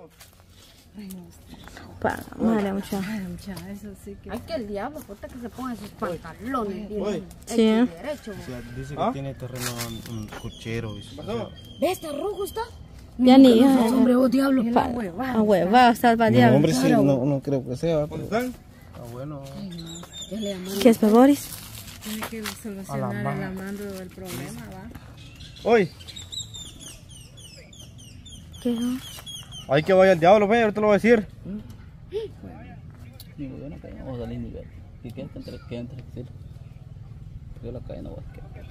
Para, madre mucha. Eso sí que... Hay que el diablo, puta, que se ponga sus pantalones. Sí. Derecho. O sea, dice que tiene terreno un cochero. ¿Ves? ¿Está rojo está? Ya ni. Hombre, oh diablo. A hueva, estás para diablo. hombre, sí, no creo que sea. ¿Dónde están? Bueno. Ya le llamaron. ¿Qué es, Boris? Tiene que solucionar el amando el problema, ¿va? Hoy. ¿Qué? Hay que vaya al diablo, ve, ahorita lo voy a decir. Digo, yo no caí, vamos a salir nivel. ¿Y qué entre sí? Yo la caí, no voy a quedar.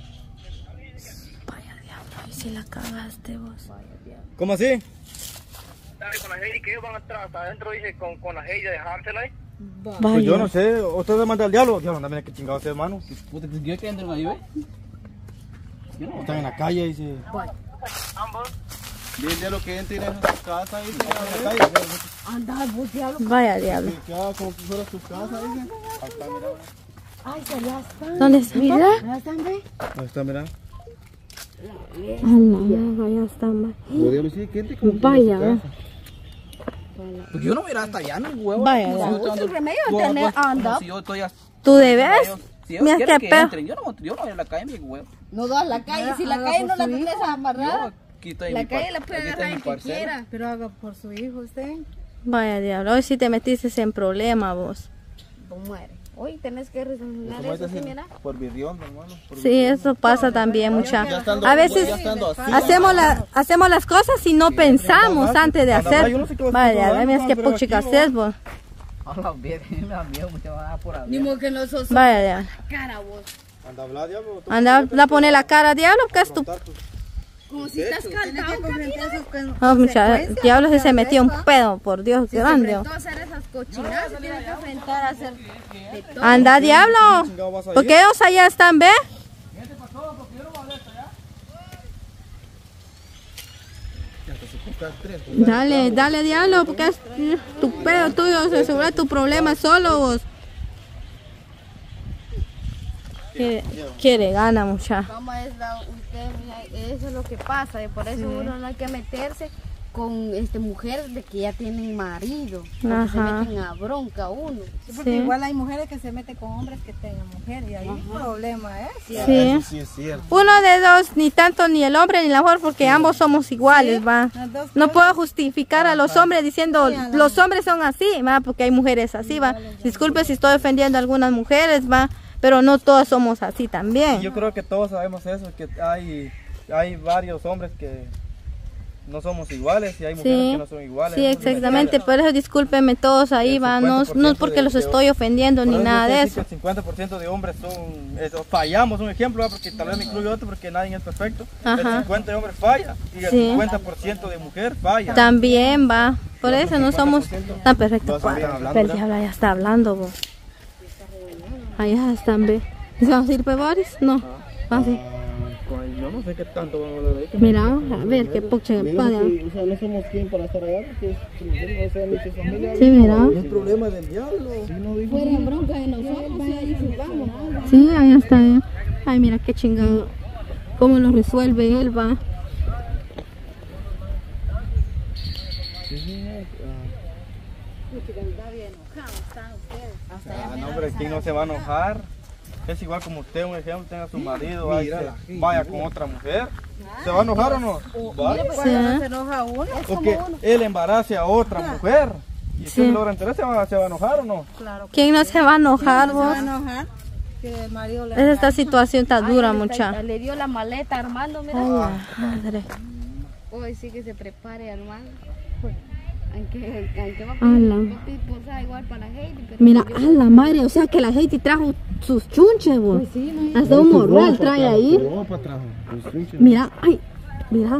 Vaya diablo, y si la cagaste vos. ¿Cómo así? Con la Heidi que ellos van atrás, hasta adentro dice con la Heidi a dejársela ahí. Pues yo no sé, usted le manda al diablo. Diablo, anda, mira qué chingado hace, hermano. Puta, ¿yo que entren ahí, ve? Yo no. Están en la calle, dice. Ambos. Dile lo que entre en su casa, dice. En la calle. Anda, vos diablo. Vaya diablo. Que haga como que fuera su casa, dice. Ahí está, mira. Ay, que ya están. ¿Dónde está? Mira. Ya están, ve. Ahí está, mira. Vaya están. Como diablo, sí, que entre como que Vaya, fuera su casa. Porque yo no voy a ir hasta allá, no, huevo. Vaya, No, ya. yo estoy El remedio dando- de tener anda. Si yo estoy a... ¿Tú debes? Si ellos Mira quieren qué que pedo. entren, yo no voy a ir a la calle, mi huevo. No da la calle. Si la calle no la tenés amarrada, Aquí estoy en la mi calle la puede aquí agarrar está en mi que parcela. quiera. Pero haga por su hijo usted. Vaya diablo, hoy sí te metiste en problema vos. Pues muere. Hoy tenés que resolver eso, sí, mira. Por birrión, hermano. Sí, eso pasa también mucha. A veces Ya estando así. hacemos las cosas y no pensamos antes de hacer. Yo no sé qué vas a Vaya, hacer, mira qué pero puchica aquí, haces vos. A la verga, me da miedo, mucha va por ahí. Ni modo que no sos Vaya diablo. cara vos. Anda a hablar, diablo. Anda a poner la cara diablo, que es tu... Como si estás cantando. Oh, mucha, diablo si se metió un pedo, por Dios, grande. Enfrentó a hacer esas cochinadas, se tiene que enfrentar a hacer de todo. Anda diablo, porque ellos allá están, ¿ve? Dale diablo, porque es tu pedo tuyo, se resuelve tu problema solo vos. Quiere gana mucha. ¿Cómo es usted? Mira, eso es lo que pasa, y por eso uno no hay que meterse con mujeres de que ya tienen marido, porque se Ajá. meten a bronca uno. Sí, porque Sí. igual hay mujeres que se meten con hombres que tengan mujer y ahí el problema es. Sí. Eso sí es cierto. Uno de dos, ni tanto ni el hombre ni la mujer, porque ambos somos iguales, va. Las dos No puedo justificar a los hombres diciendo los hombres son así, va, porque hay mujeres así, va. Disculpe si estoy ofendiendo a algunas mujeres, va, pero no todas somos así también. Yo creo que todos sabemos eso, que hay varios hombres que no somos iguales y hay mujeres Sí. que no son iguales. Sí, exactamente, por eso discúlpenme todos ahí, El va, no es 50% porque los de- estoy ofendiendo Por ni eso nada yo de sé eso. que el 50% de hombres fallamos, un ejemplo, ¿verdad? Porque tal vez me incluyo otro porque nadie es perfecto. Ajá. El 50% de hombres falla y el Sí. 50% de mujer falla. También va, por eso no somos tan perfectos. Los están hablando, Pero el ¿verdad? diablo ya está hablando, vos. Allá están, ve. ¿Y se vamos a ir, pe, Boris? No, así. Yo no sé qué tanto van a hablar ahí. Mira, a ver, qué pucha, O sea, no somos quien para estar allá, porque no sea ni su familia. sí, mira. Es problema del diablo. Fuera bronca de nosotros, ahí vamos. Sí, ahí está. Ay, mira qué chingado. Cómo lo resuelve él, va. No, hombre, ¿quién no se va a enojar? Es igual como usted, un ejemplo, tenga su marido, vaya con otra mujer. ¿Se va a enojar o no? ¿Vale? Cuando se enoja uno, O que él embarace a otra mujer. Y usted se logra enterar, ¿se va a enojar o no? claro. ¿Quién no se va a enojar, Se va vos? a enojar que el marido le Esta situación está dura, mucha. Le dio la maleta a Armando, mira. Ay, la madre. Hoy sí que se prepare, Armando. Aunque va a Ala. pedir posada igual para la Heidi, pero Mira, a la madre, o sea que la Heidi trajo sus chunches, vos. Hasta un morral trae ahí. Ropa trajo. Mira, ay, mira.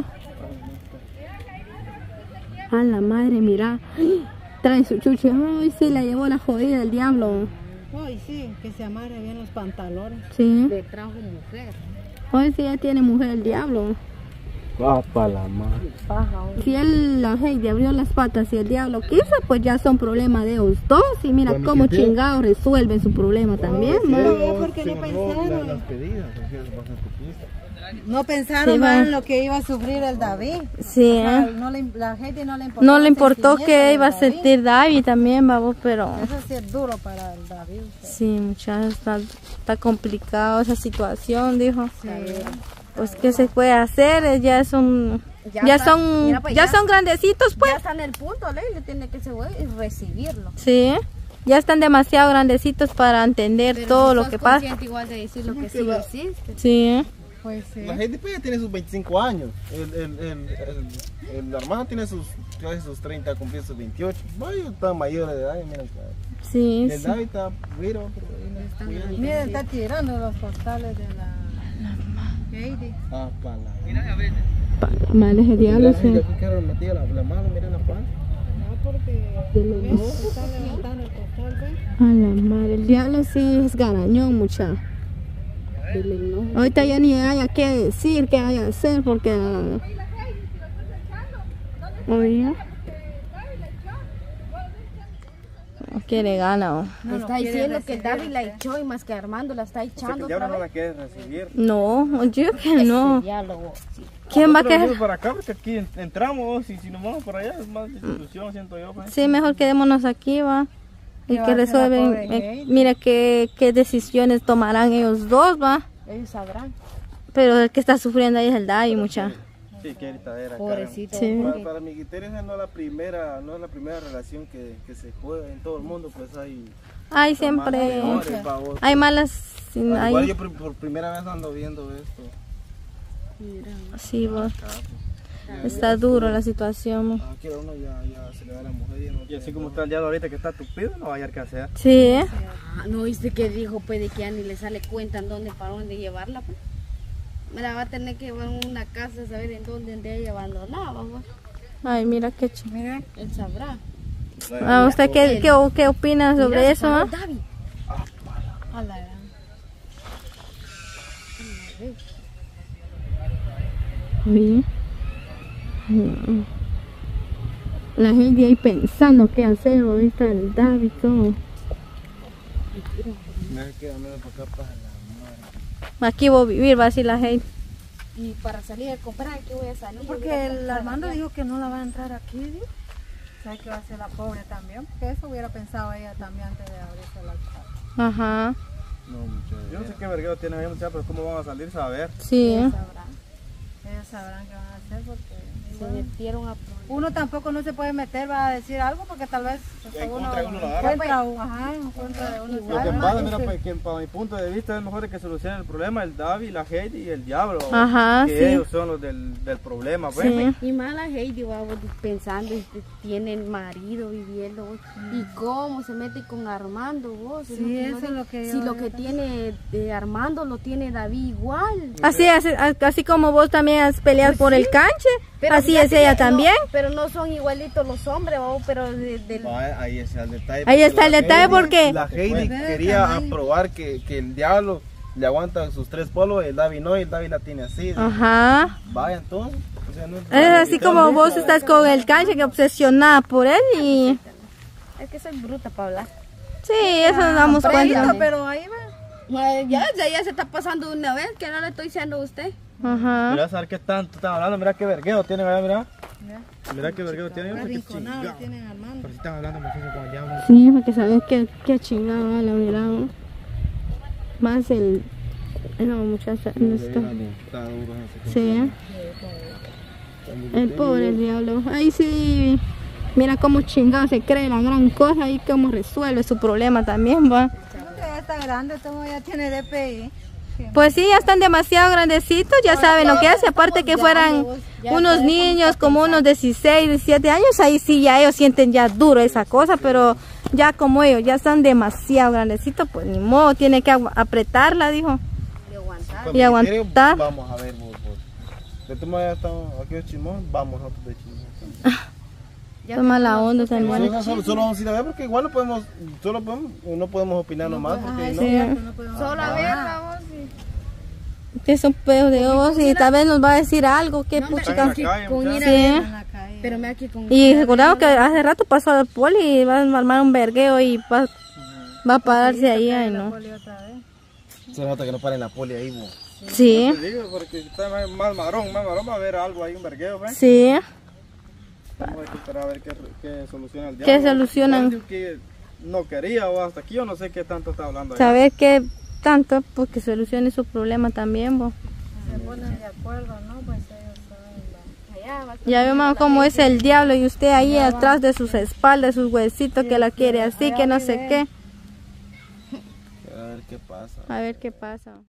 A la madre, mira. Trae su chuche. Ay, sí, la llevó la jodida del diablo. Ay, sí, que se amarre bien los pantalones. Sí. le trajo mujer. Hoy sí ya tiene mujer el diablo. Ah, para la madre. Si la Heidi abrió las patas y el diablo quiso, pues ya son problemas de ellos dos. Y mira cómo chingados resuelven su problema también, ¿no? Porque no pensaron. Las pedidas, No pensaron Sí, más en lo que iba a sufrir el David. Sí, O sea, la gente no le importó. no le el importó sentimiento que del iba a David. sentir David también, babos, pero Eso sí es duro para el David. sí, muchachos, está complicado esa situación, dijo. Sí. Pues qué se puede hacer, ya son Mira, pues, ya son grandecitos, pues. Ya está en el punto, le tiene que recibirlo. Sí, ya están demasiado grandecitos para entender Pero todo si lo sos que pasa. consciente igual de decir lo que sí lo hiciste. Sí, Pues sí. La gente pues, ya tiene sus 25 años. El hermano tiene casi sus 30, cumplió sus 28. Vaya, está mayor de edad. Mira, sí, el sí. David está güiro, pero ahí no está cuidando. Miren, está tirando los postales de la Heidi. Ah, para la. Males de diablo, Mira, sí. yo creo que metía la mano, miren la pan. No, porque está levantando el postal, ¿ves? A la madre, el diablo sí es garañón, mucha. Ahorita ya ni haya que decir, qué haya que hacer, porque oye, no quiere gana. Me está diciendo que el David la echó y más que Armando la está echando Ya otra no la vez. quiere recibir. No, yo que no. Diálogo. Sí. ¿Quién va a Nosotros querer? venimos para acá porque aquí entramos y si nos vamos para allá es más institución, siento yo. Pues. Sí, mejor quedémonos aquí, va. Y ¿Qué va que a hacer la resuelven, pobre Heidi? mira qué decisiones tomarán ellos dos, va. Ellos sabrán. Pero el que está sufriendo ahí es el David, mucha. Sí, qué gritadera. Pobrecito. Sí. Para mi criterio esa no es la primera relación que se juega en todo el mundo, pues hay Ay, siempre peores, babos. hay malas. Igual Hay, yo por primera vez ando viendo esto. sí, va. Está duro la situación. Aquí uno ya se le da a la mujer y así como está el diablo ahorita que está tupido, no va a hallar qué hacer. Sí, Ah, ¿no viste que dijo pues de que ya ni le sale cuenta en dónde, para dónde llevarla? Pues? Me la va a tener que llevar a una casa, saber en dónde ella abandonada, pues. Ay, mira qué chido. Mira, Él sabrá. ¿Usted qué opina sobre Mira, eso? Ah? David. a la gran. Sí. La gente ahí pensando qué hacer, ahorita el David todo. Me queda menos para acá para la madre. Aquí voy a vivir, va a decir la gente. Y para salir a comprar, ¿qué voy a salir? Porque el Armando dijo que no la va a entrar aquí, ¿sí? ¿Sabes que va a ser la pobre también? Porque eso hubiera pensado ella también antes de abrirse la casa. Ajá, No, muchachos. Yo no sé qué verguero tienen ahí, muchachos, pero cómo van a salir, saber. sí. Ellos sabrán. Ellos sabrán qué van a hacer porque Se metieron a problemas. uno tampoco no se puede meter, va a decir algo porque tal vez Ya encuentra uno la agarra. encuentra de uno. Lo que pasa, mira, pues, que para mi punto de vista es mejor que solucionen el problema el David, la Heidi y el diablo. Ajá, que sí. ellos son los del problema, pues. Sí. Y más la Heidi va pensando, tienen marido viviendo, vos, y cómo se mete con Armando, vos. Sí, eso es lo que Si yo lo que tiene Armando lo tiene David igual. Así como vos también has peleado por el canche, Pero así fíjate es ella que no, también. pero no son igualitos los hombres, vos, pero Ahí está el detalle. Ahí está el detalle porque La Heidi quería aprobar que el diablo le aguanta sus 3 polos, el David no, y el David la tiene así. ajá. Vaya, entonces. O sea, no Es así como vos estás con el canche que obsesionada por él y es que soy bruta para hablar. sí, eso nos damos cuenta. pero ahí va. Ya se está pasando una vez, que no le estoy diciendo a usted. Ajá. Mira, a saber qué tanto están hablando, mira qué vergueo tienen allá, mira. Mira qué vergueo tienen. Qué Arrinconado chingado. tienen Armando. Pero si están hablando muchachos con el diablo. Sí, porque sabes qué chingada la verdad. Más no, muchacha, no está. Está duro ese. Sí, el pobre el diablo. Ahí sí, mira cómo chingado se cree la gran cosa y cómo resuelve su problema también, va. Porque ya está grande, todo ya tiene DPI. Pues sí, ya están demasiado grandecitos, ya saben lo que hace, aparte que fueran unos niños como unos 16, 17 años, ahí sí ya ellos sienten ya duro esa cosa, pero ya como ellos ya están demasiado grandecitos, pues ni modo, tiene que apretarla, dijo. De aguantar. Con Y mi aguantar. criterio, vamos a ver, vos. De tu manera estamos aquí de chimón, vamos nosotros de chimón. Toma la onda también. Solo vamos a ir a ver porque igual no podemos opinar nomás. Porque Sí. Solo a ver, vamos. Que son pedos de vos y tal vez nos va a decir algo, que puchica. Con ir a Sí. ver, pero me aquí con Y recordamos que hace rato pasó al poli y va a armar un vergueo y va a pararse ahí, ay no. Se nota que no paren la poli ahí, vos. Sí, Te digo, porque está más marrón va a haber algo ahí, un vergueo, ¿ves? sí. Vamos a esperar a ver qué soluciona el ¿Qué diablo. solucionan? Dijo que no quería o hasta aquí yo no sé qué tanto está hablando ahí. Saber qué tanto, pues que solucione su problema también, vos. Se ponen de acuerdo, ¿no? Pues ellos saben. allá, va a Ya vemos cómo es el diablo y usted ahí atrás de sus espaldas, sus huesitos que la quiere así, que no sé qué. A ver qué pasa. A ver qué pasa.